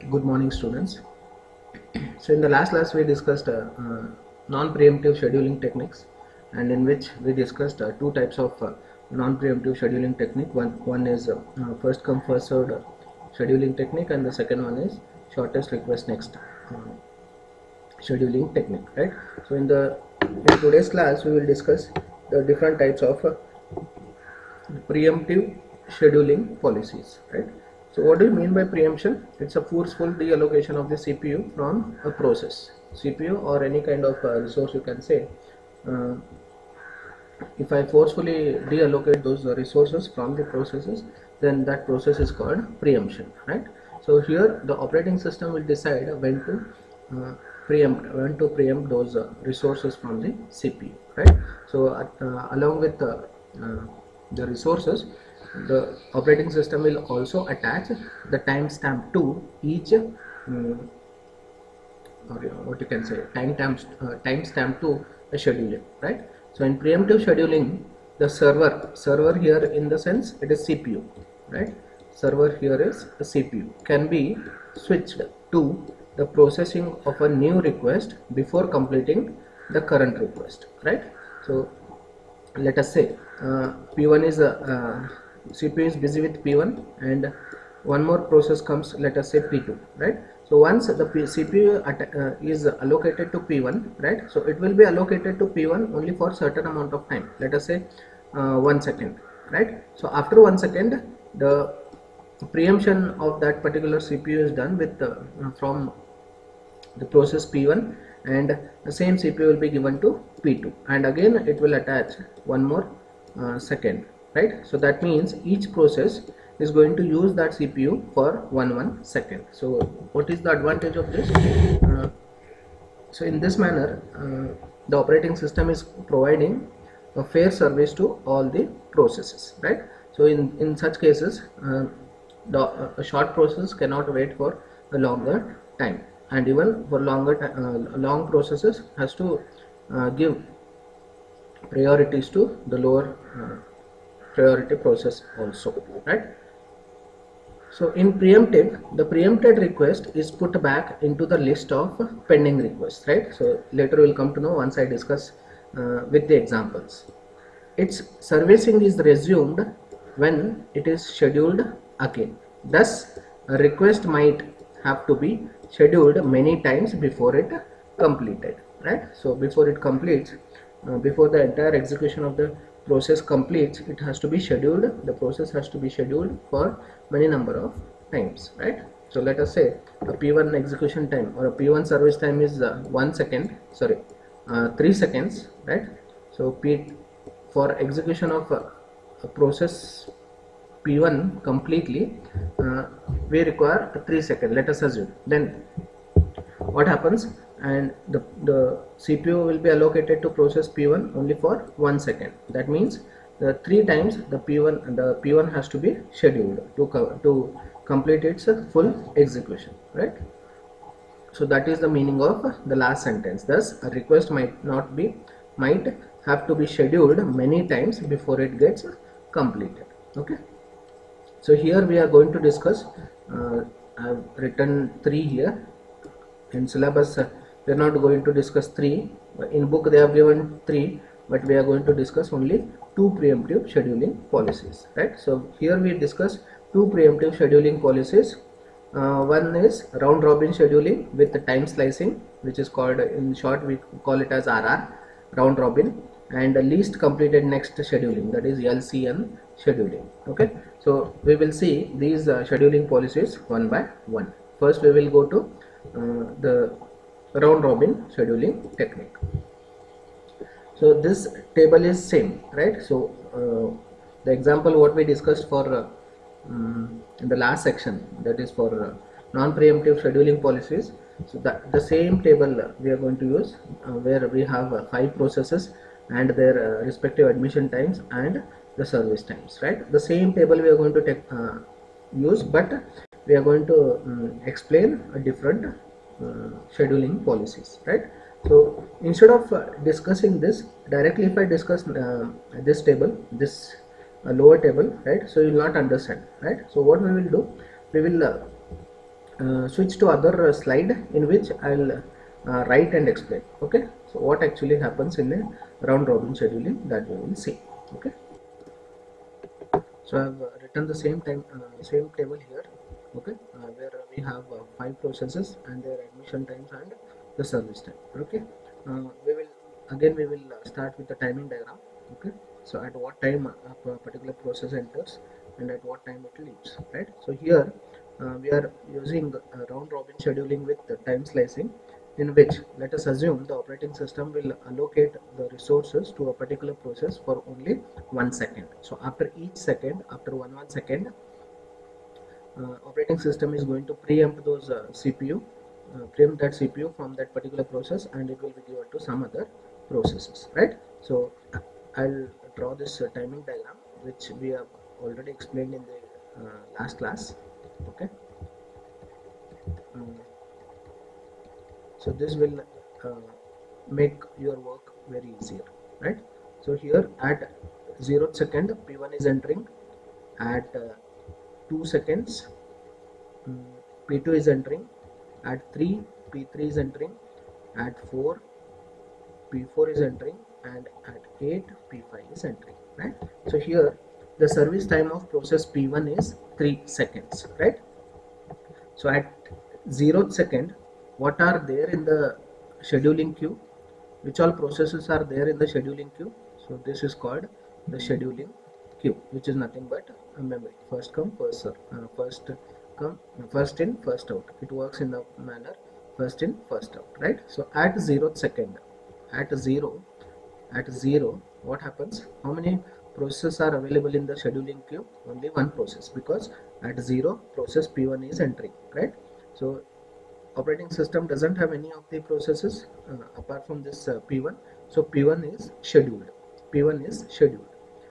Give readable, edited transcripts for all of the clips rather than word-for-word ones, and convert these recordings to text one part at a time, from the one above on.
Good morning, students. So in the last class we discussed non-preemptive scheduling techniques, and in which we discussed two types of non-preemptive scheduling technique. One is first come first served scheduling technique, and the second one is shortest request next scheduling technique, right? So in today's class we will discuss the different types of preemptive scheduling policies, right? So what do you mean by preemption? It's a forceful deallocation of the CPU from a process, CPU or any kind of resource, you can say. If I forcefully deallocate those resources from the processes, then that process is called preemption, right? So here the operating system will decide when to preempt those resources from the CPU, right? So along with the resources, the operating system will also attach the timestamp to each or what you can say timestamp to a scheduling, right? So in preemptive scheduling, the server here, in the sense it is CPU, right? Server here is a CPU, can be switched to the processing of a new request before completing the current request, right? So let us say P1 is CPU is busy with P1, and one more process comes, let us say P2, right? So once the CPU is allocated to P1, right? So it will be allocated to P1 only for certain amount of time, let us say 1 second, right? So after 1 second, the preemption of that particular CPU is done with from the process P1, and the same CPU will be given to P2, and again it will attach one more second, right? So that means each process is going to use that CPU for 1 second. So what is the advantage of this? So in this manner, the operating system is providing a fair service to all the processes, right? So in such cases, a short process cannot wait for a longer time, and even for long processes has to give priorities to the lower priority process also, right? So in preemptive, the preempted request is put back into the list of pending requests, right? So later we will come to know once I discuss with the examples. Its servicing is resumed when it is scheduled again. Thus, a request might have to be scheduled many times before it completed, right? So before it completes, before the entire execution of the process completes, it has to be scheduled, the process has to be scheduled for many number of times, right? So let us say a P1 execution time or a P1 service time is 1 second, sorry, 3 seconds, right? So for execution of a process P1 completely, we require 3 seconds, let us assume. Then what happens, and the CPU will be allocated to process P1 only for 1 second. That means the 3 times the P1 has to be scheduled to complete its full execution, right? So that is the meaning of the last sentence. Thus, a request might have to be scheduled many times before it gets completed. Okay. So here we are going to discuss. I have written 3 here. In syllabus, we are not going to discuss 3. In book they have given 3, but we are going to discuss only 2 preemptive scheduling policies, right? So here we discuss 2 preemptive scheduling policies. One is round robin scheduling with the time slicing, which is called, in short we call it as RR, round robin, and the least completed next scheduling, that is LCN scheduling. Okay, so we will see these scheduling policies one by one. First we will go to the round robin scheduling technique. So this table is same, right? So the example what we discussed for in the last section, that is for non-preemptive scheduling policies. So that the same table we are going to use, where we have 5 processes and their respective admission times and the service times, right? The same table we are going to use, but we are going to explain a different scheduling policies, right? So instead of discussing this directly, if I discuss this table, this lower table, right? So you will not understand, right? So what we will do, we will switch to other slide in which I'll write and explain. Okay, so what actually happens in a round robin scheduling, that we will see. Okay, so I've written the same same table here. Okay, where we have 5 processes and their admission times and the service time. Okay, we will start with the timing diagram. Okay, so at what time a particular process enters and at what time it leaves, right? So here we are using round robin scheduling with time slicing, in which let us assume the operating system will allocate the resources to a particular process for only 1 second. So after each second, after 1 second, operating system is going to preempt those preempt that CPU from that particular process, and it will be given to some other processes, right? So I'll draw this timing diagram, which we have already explained in the last class. Okay, so this will make your work very easier, right? So here at 0th second, P1 is entering. At 2 seconds, P2 is entering. At 3, P3 is entering. At 4, P4 is entering, and at 8, P5 is entering, right? So here the service time of process P1 is 3 seconds, right? So at 0th second, what are there in the scheduling queue? Which all processes are there in the scheduling queue? So this is called the scheduling queue, which is nothing but a memory. First come, first serve. First in, first out. It works in the manner first in, first out, right? So at 0th second, at zero, what happens? How many processes are available in the scheduling queue? Only one process, because at 0 process P1 is entering, right? So operating system doesn't have any of the processes apart from this P1. So P1 is scheduled. P1 is scheduled.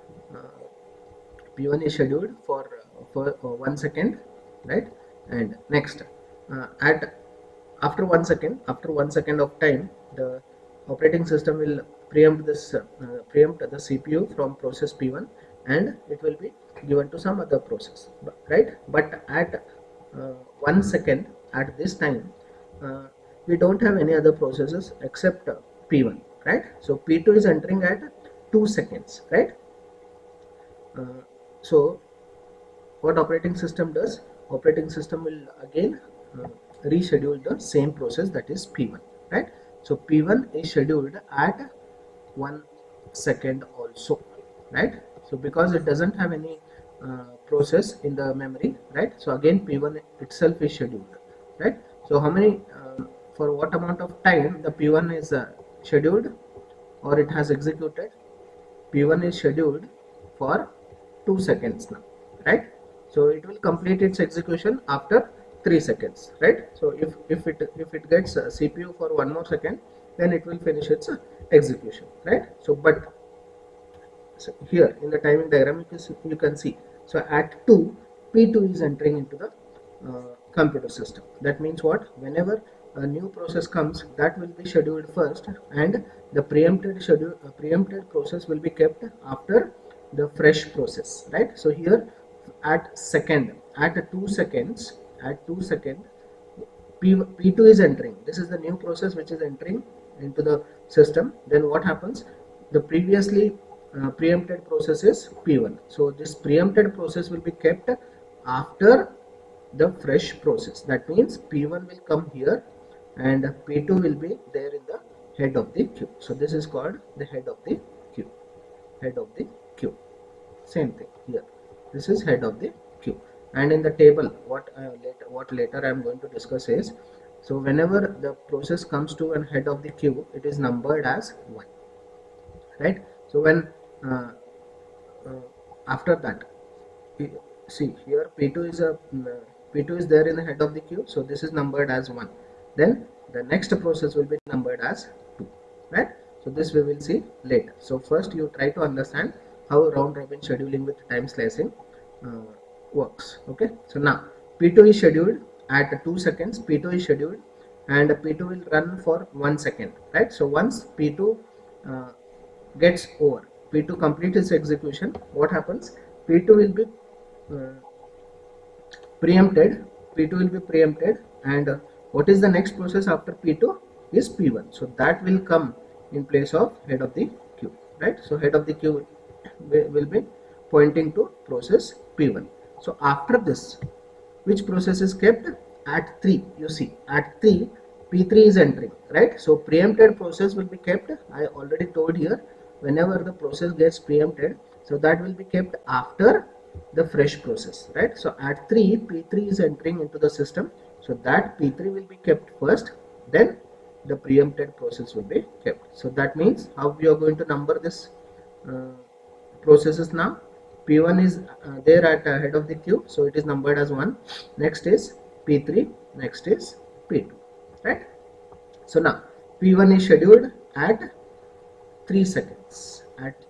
P1 is scheduled for 1 second, right? And next, after 1 second, of time, the operating system will preempt the CPU from process P1, and it will be given to some other process, right? But at 1 second, at this time, we don't have any other processes except P1, right? So P2 is entering at 2 seconds, right? So what operating system does? Operating system will again reschedule the same process, that is P1, right? So P1 is scheduled at 1 second also, right? So because it doesn't have any process in the memory, right? So again P1 itself is scheduled, right? So how many for what amount of time the P1 is scheduled or it has executed? P1 is scheduled for 2 seconds now, right? So it will complete its execution after 3 seconds, right? So if it gets CPU for 1 more second, then it will finish its execution, right? So but so here in the timing diagram you can see, so at 2, P2 is entering into the computer system. That means what? Whenever a new process comes, that will be scheduled first, and the preempted process will be kept after the fresh process, right? So here at 2 seconds, P2 is entering. This is the new process which is entering into the system. Then what happens? The previously preempted process is P1. So this preempted process will be kept after the fresh process. That means P1 will come here and P2 will be there in the head of the queue. So this is called the head of the queue. Head of the queue. Same thing here. This is head of the queue. And in the table, what later I am going to discuss is, so whenever the process comes to an head of the queue, it is numbered as 1, right? So when after that, see here P2 is there in the head of the queue, so this is numbered as 1. Then the next process will be numbered as 2, right? So this we will see later. So first you try to understand how round robin scheduling with time slicing works. Okay, so now P2 is scheduled at 2 seconds. P2 is scheduled and P2 will run for 1 second, right? So once P2 gets over, P2 completes its execution, what happens? P2 will be preempted P2 will be preempted, and what is the next process after P2 is P1. So that will come in place of head of the queue, right? So head of the queue will be pointing to process P1. So after this, which process is kept? At 3, you see, at 3 P3 is entering, right? So preempted process will be kept. I already told here, whenever the process gets preempted, so that will be kept after the fresh process, right? So at 3 P3 is entering into the system, so that P3 will be kept first, then the preempted process will be kept. So that means how we are going to number this uh, processes now. P1 is there at head of the queue, so it is numbered as 1. Next is P3, next is P2, right? So now P1 is scheduled at 3 seconds.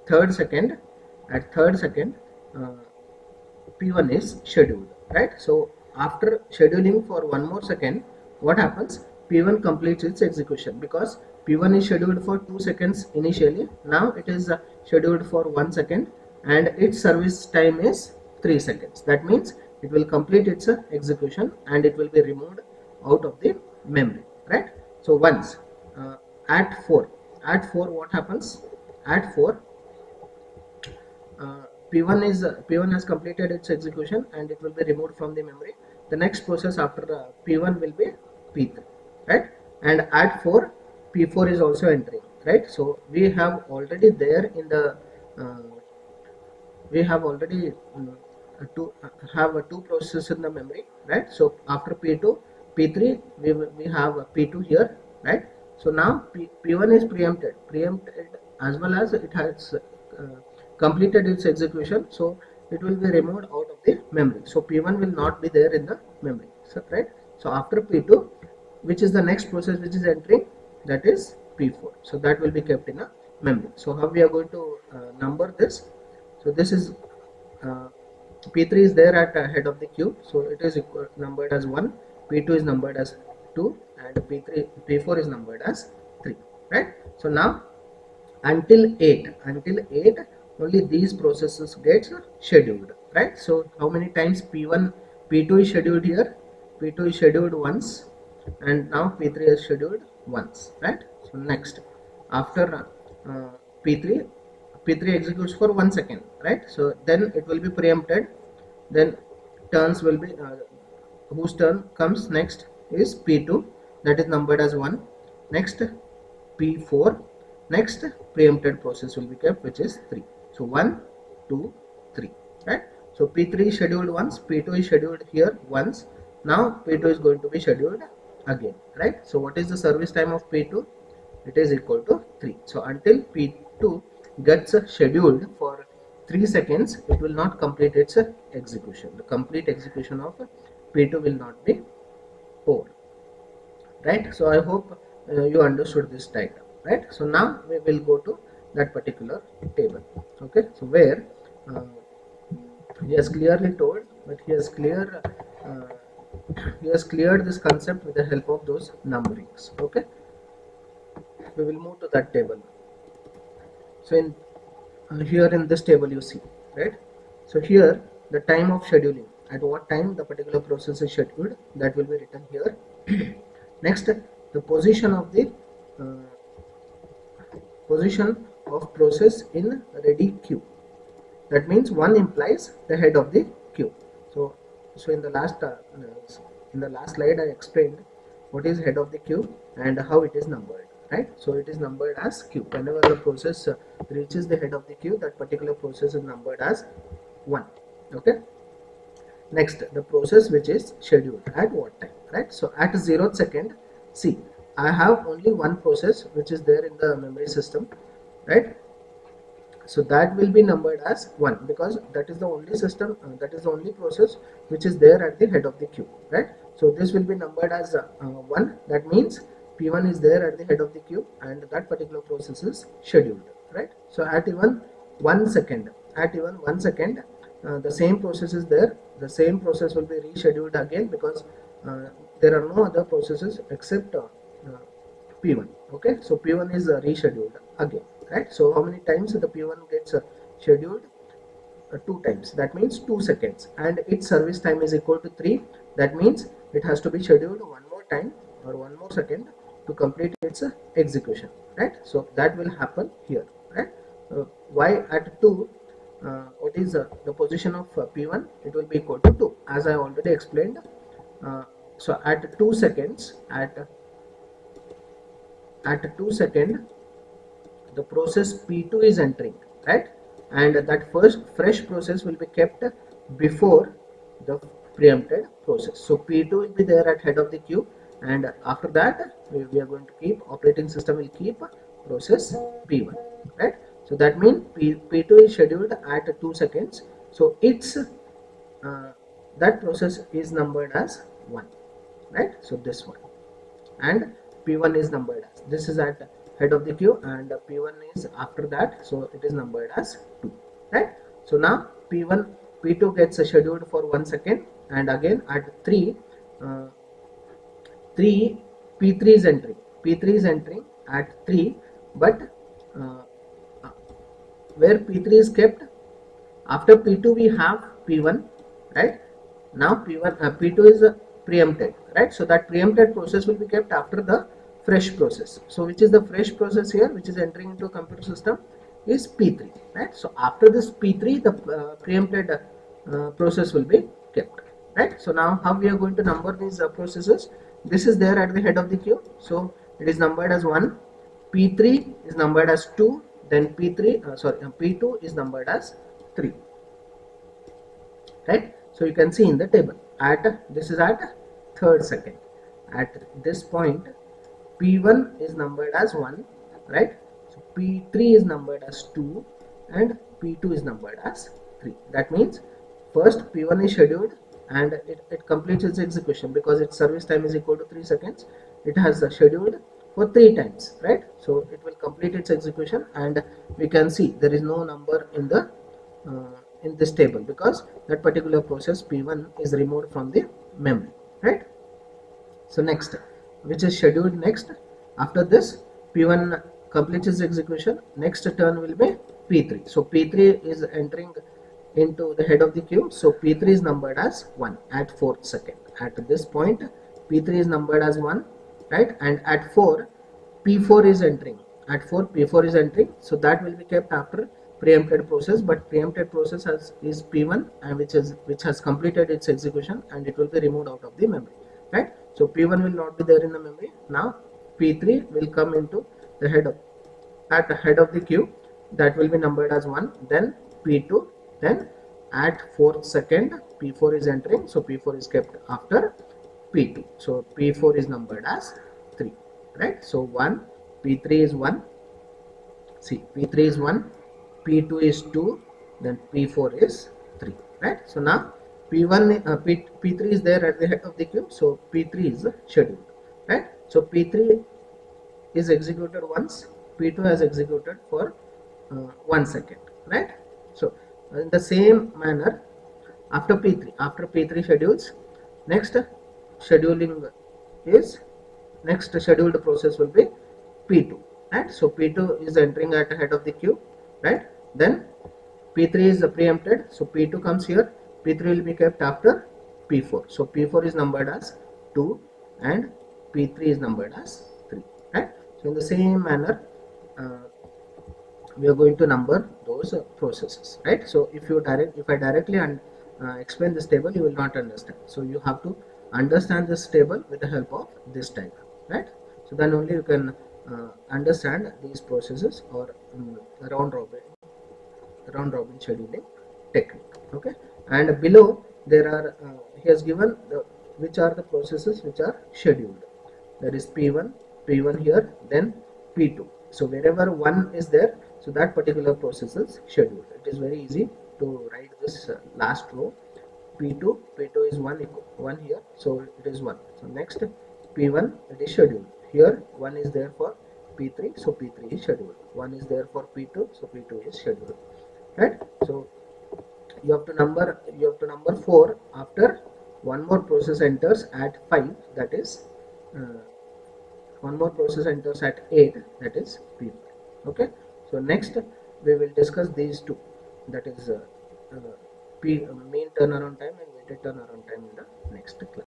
At third second, uh, P1 is scheduled, right? So after scheduling for one more second, what happens? P1 completes its execution, because P1 is scheduled for 2 seconds initially. Now it is scheduled for 1 second, and its service time is 3 seconds. That means it will complete its execution and it will be removed out of the memory, right? So once uh, at 4, what happens? At 4, P1 has completed its execution and it will be removed from the memory. The next process after P1 will be P3, right? And at 4, P4 is also entering, right? So we have already there in the uh, we have already to have two processes in the memory, right? So after P2, P3, we have P2 here, right? So now P1 is preempted as well as it has completed its execution, so it will be removed out of the memory. So P1 will not be there in the memory, so, right? So after P2, which is the next process which is entering, that is P4. So that will be kept in a memory. So how we are going to number this? So this is uh, P3 is there at head of the queue, so it is numbered as 1, P2 is numbered as 2, and P4 is numbered as 3, right? So now until 8, only these processes gets scheduled, right? So how many times P2 is scheduled here? P2 is scheduled once, and now P3 is scheduled once, right? So next, after P3 P3 executes for 1 second, right? So then it will be preempted. Then turns will be whose turn comes next is P2, that is numbered as 1. Next P4, next preempted process will be kept, which is 3. So 1, 2, 3, right? So P3 is scheduled once, P2 is scheduled here once. Now P2 is going to be scheduled again, right? So what is the service time of P2? It is equal to 3. So until P2 gets scheduled for 3 seconds, it will not complete its execution. The complete execution of P2 will not be over, right? So I hope you understood this diagram, right? So now we will go to that particular table, okay? So where he has clearly told, but he has cleared this concept with the help of those numberings, okay? We will move to that table. So in here in this table you see, right? So here the time of scheduling, at what time the particular process is scheduled, that will be written here. Next, the position of the process in ready queue. That means 1 implies the head of the queue. So in the last slide I explained what is head of the queue and how it is numbered, right? So it is numbered as queue. Whenever the process reaches the head of the queue, that particular process is numbered as 1, okay? Next, the process which is scheduled at what time, right? So at 0th second, see, I have only one process which is there in the memory system, right? So that will be numbered as 1, because that is the only system, that is the only process which is there at the head of the queue, right? So this will be numbered as 1. That means P1 is there at the head of the queue and that particular process is scheduled, right? So at even 1 second, the same process is there. The same process will be rescheduled again, because there are no other processes except P1, okay? So P1 is rescheduled again, right? So how many times the P1 gets scheduled? 2 times, that means 2 seconds, and its service time is equal to 3, that means it has to be scheduled one more time or one more second to complete its execution, right? So that will happen here, right? Why at 2, what is the position of P1, it will be equal to 2, as I already explained. So at 2 seconds, at 2 second, the process P2 is entering, right? And that first fresh process will be kept before the preempted process. So P2 will be there at head of the queue, and after that we are going to keep, operating system will keep process P1, right? So that means P2 is scheduled at 2 seconds, so it's that process is numbered as 1, right? So this one, and P1 is numbered as, this is at head of the queue, and P1 is after that, so it is numbered as 2, right? So now P2 gets scheduled for 1 second, and again at 3, 3 P3 is entering, P3 is entering at 3, but uh, where P3 is kept, after P2 we have P1, right? Now P2 is preempted, right? So that preempted process will be kept after the fresh process. So which is the fresh process here, which is entering into a computer system, is P3, right? So after this P3, the preempted process will be kept, right? So now how we are going to number these processes? This is there at the head of the queue, so it is numbered as 1. P3 is numbered as 2, then P2 is numbered as 3, right? So you can see in the table, at this is at 3rd second, at this point P1 is numbered as 1, right? So P3 is numbered as 2, and P2 is numbered as 3. That means first P1 is scheduled, and it completes its execution because its service time is equal to 3 seconds. It has scheduled for 3 times, right? So it will complete its execution, and we can see there is no number in the in this table because that particular process P1 is removed from the memory, right? So next, which is scheduled next, after this P1 completes its execution, next turn will be P3. So P3 is entering into the head of the queue, so P3 is numbered as 1 at 4th second. At this point P3 is numbered as 1, right? And at 4 P4 is entering, at 4 P4 is entering, so that will be kept after preempted process, but preempted process is P1, and which has completed its execution, and it will be removed out of the memory, right? So P1 will not be there in the memory. Now P3 will come into the at the head of the queue, that will be numbered as 1, then P2, then at 4th second P4 is entering, so P4 is kept after P2, so P4 is numbered as 3, right? So 1, P3 is 1, see P3 is 1, P2 is 2, then P4 is 3, right? So now P3 is there at the head of the queue, so P3 is scheduled, right? So P3 is executed once, P2 has executed for 1 second, right? So in the same manner, after P3 schedules, next scheduling is, next scheduled process will be P2, right? So P2 is entering at the head of the queue, right? Then P3 is preempted, so P2 comes here, P3 will be kept after P4, so P4 is numbered as 2, and P3 is numbered as 3, right? So in the same manner we are going to number those processes, right? So if I directly explain this table, you will not understand, so you have to understand this table with the help of this diagram, right? So then only you can understand these processes, or round robin scheduling technique, okay? And below there are he has given which are the processes which are scheduled, that is P1 here, then P2. So wherever 1 is there, so that particular process is scheduled. It is very easy to write this last row. P2 is 1 here, so it is 1. So next P1, it is scheduled. Here 1 is there for P3, so P3 is scheduled. 1 is there for P2, so P2 is scheduled, right? So you have to number 4 after one more process enters at 5, that is one more process enters at 8, that is P5, okay? So next we will discuss these two, that is mean turnaround time and weighted turnaround time in the next class.